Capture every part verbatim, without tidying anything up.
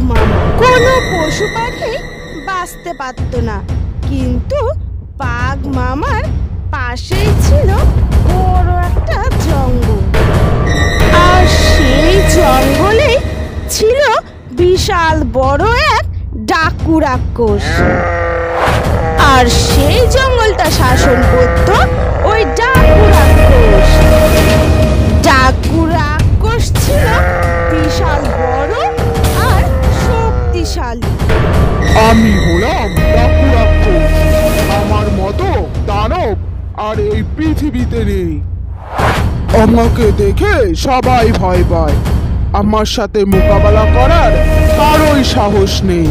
মামা। কোনো পশু পাখি বাঁচতে পারত না, কিন্তু বাঘ মামার পাশেই ছিল বড় একটা জঙ্গল, আর সেই জঙ্গলে ছিল বিশাল বড় এক ডাকু রাক্ষস। আর সেই জঙ্গলটা শাসন করত ওই ডাকু রাক্ষস। ডাকু রাক্ষস ছিল বিশাল বড় আর শক্তিশালী। আমি হলাম ডাকু রাক্ষস, আমার মতো দানব আর এই পৃথিবীতে নেই। আমাকে দেখে সবাই ভয় পায়, আমার সাথে মোকাবেলা করার কারোই সাহস নেই।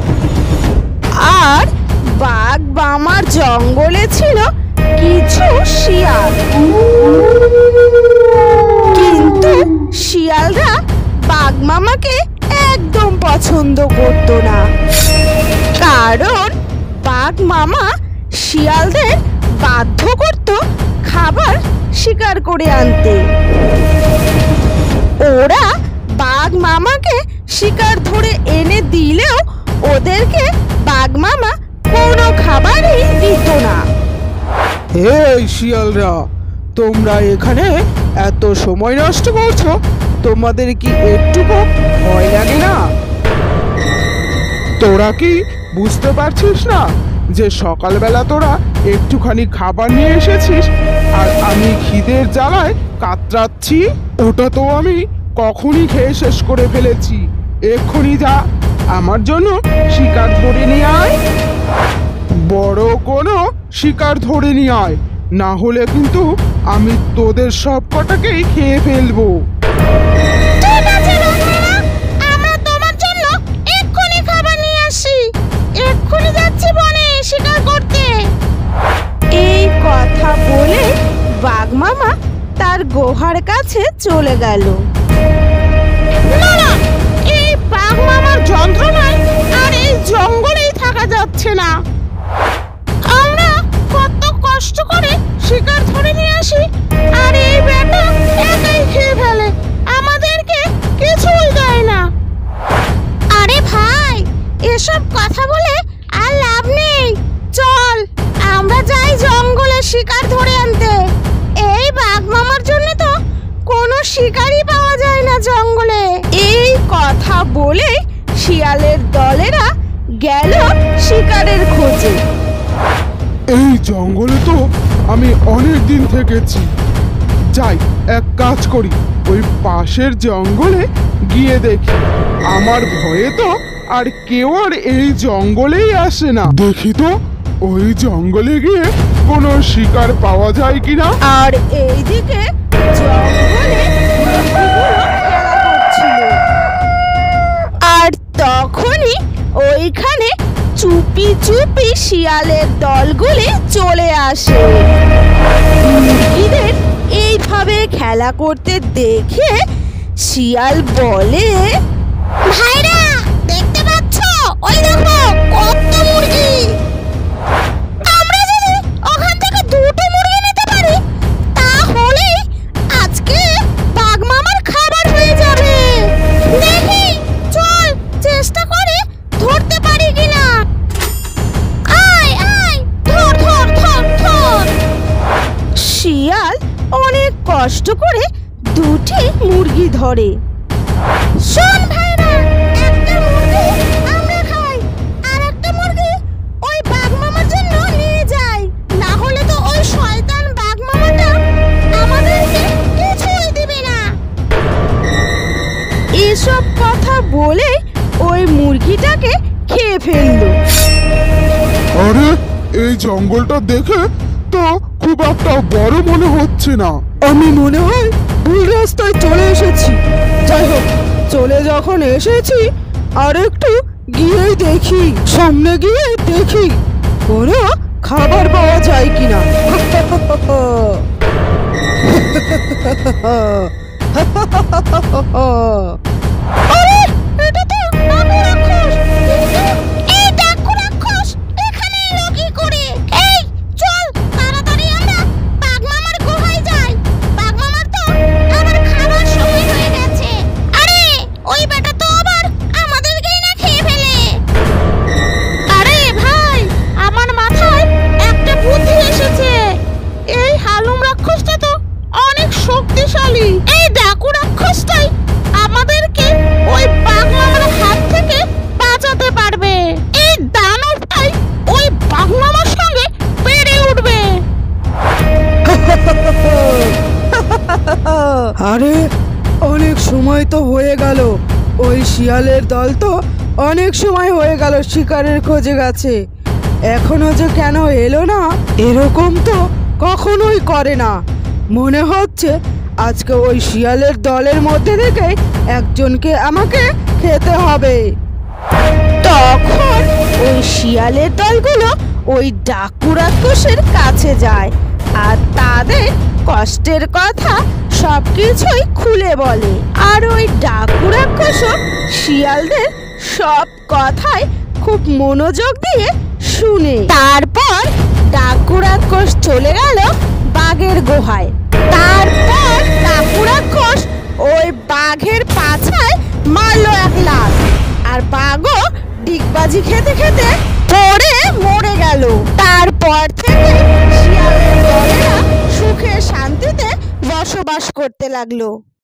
আর বাঘ মামার জঙ্গলে ছিল কিছু শিয়াল, কিন্তু শিয়ালরা বাঘ মামাকে একদম পছন্দ করত না, কারণ বাঘ মামা শিয়ালদের বাধ্য করত খাবার শিকার করে আনতে। ওরা বাঘ মামাকে শিকার ধরে এনে দিলেও ওদেরকে বাঘ মামা কোনো খাবারই দিত না। এই শিয়ালরা, তোমরা এখানে এত সময় নষ্ট করছো, তোমাদের কি একটুকু ভয় লাগে না? তোরা কি বুঝতে পারছিস না যে সকালবেলা তোরা একটুখানি খাবার নিয়ে এসেছিস আর আমি খিদের জ্বালায় কাতরাচ্ছি? ওটা তো আমি কখনই খেয়ে শেষ করে ফেলেছি। এক্ষুনি যা আমার জন্য শিকার ধরে নিয়ে আয়, বড় কোনো শিকার ধরে নিয়ে আয়, না হলে কিন্তু আমি তোদের সব কটাকেই খেয়ে ফেলবো। ঠিক আছে বন্ধুরা, আমরা তোমার জন্য এক্ষুনি খাবার নিয়ে আসি, এক্ষুনি যাচ্ছি বনে শিকার করতে। এই কথা বলে বাঘ মামা তার গুহার কাছে চলে গেল। না না, এই বাঘ মামার যন্ত্রণায় আর এই জঙ্গলেই থাকা যাচ্ছে না। আমরা কত কষ্ট করে শিকার ধরে নিয়ে আসি, আর এই বেটা একাই খেয়ে ফেলে, আমাদেরকে কিছুই দেয় না। আরে ভাই, এসব কথা বলে আর লাভ নেই, চল আমরা যাই জঙ্গলে শিকার ধরে আনতে। এই বাঘ মামার জন্য তো কোনো শিকারই পাওয়া যায় না জঙ্গলে। এই কথা বলে শিয়ালের দলেরা গেল শিকারের খোঁজে। এই জঙ্গলে তো আমি অনেক দিন থেকেছি, যাই এক কাজ করি, ওই পাশের জঙ্গলে গিয়ে দেখি। আমার ভয়ে তো আর কেউ আর এই জঙ্গলেই আসে না। দেখি তো ওই জঙ্গলে গিয়ে কোনো শিকার পাওয়া যায় কিনা। আর এইদিকে জঙ্গলে খেলা করছিল, আর তখনই ওইখানে চুপি চুপি শিয়ালের দলগুলি চলে আসে। মুরগিদের এইভাবে খেলা করতে দেখে শিয়াল বলে, ভাইরা দেখতে পাচ্ছ, ওই দেখো কত মুরগি। আমরা যদি ওখান থেকে দুটো মুরগি নিতে পারি, তাহলে আজকে বাঘ মামার খাবার হয়ে যাবে। দেখি চল চেষ্টা করে ধরতে পারি কিনা। আয় আয়, ধর ধর ধর ধর। শিয়াল অনেক কষ্ট করে দুটি মুরগি ধরে। শোন ভাইরা, একটা মুরগি আমরা খাই, আর একটা মুরগি ওই বাঘ মামার জন্য নিয়ে যাই, না হলে তো ওই শয়তান বাঘ মামাটা আমাদেরকে কিছুই দিবে না। এসব কথা বলে ওই মুরগিটাকে খেয়ে ফেললো। আরে এই জঙ্গলটা দেখে তো খুব একটা বড় মনে হচ্ছে না। আমি মনে হয় ভুল রাস্তায় চলে এসেছি। যাই হোক, চলে যখন এসেছি আর একটু গিয়ে দেখি, সামনে গিয়ে দেখি কোনো খাবার পাওয়া যায় কিনা। আরে এটা তো ডাকু রাক্ষস, এই ডাকু রাক্ষস এখানে এলো কি করে? এই চল তাড়াতাড়ি আমরা বাঘ মামার গুহায় যাই, বাঘ মামার তো আবার খাবার সময় হয়ে গেছে। আরে ওই বেটা তো আবার আমাদেরকেই শক্তিশালী। এই ডাকু রাক্ষসটাই আমাদেরকে ওই বাঘমামার হাত থেকে বাঁচাতে পারবে। এই দানবটাই ওই বাঘমামার সঙ্গে পেরে উঠবে। আরে অনেক সময় তো হয়ে গেল, ওই শিয়ালের দল তো অনেক সময় হয়ে গেল শিকারের খোঁজে গেছে, এখনো যে কেন এলো না? এরকম তো কখনোই করে না। মনে হচ্ছে আজকে ওই শিয়ালের দলের মধ্যে থেকে একজনকে আমাকে খেতে হবে। তখন ওই শিয়ালের দলগুলো ওই ডাকু রাক্ষসের কাছে যায় আর তাদের কষ্টের কথা সবকিছুই খুলে বলে। আর ওই ডাকু রাক্ষসও শিয়ালদের সব কথাই খুব মনোযোগ দিয়ে শুনে। তারপর ডাকু রাক্ষস চলে গেল বাঘের গুহায়। তারপর ডাকু রাক্ষস ওই বাঘের পাছায় মারলো এক লাফ, আর বাঘও ডিগবাজি খেতে খেতে পড়ে মরে গেল। তারপর থেকে শিয়ালের দলেরা সুখে শান্তিতে বসবাস করতে লাগলো।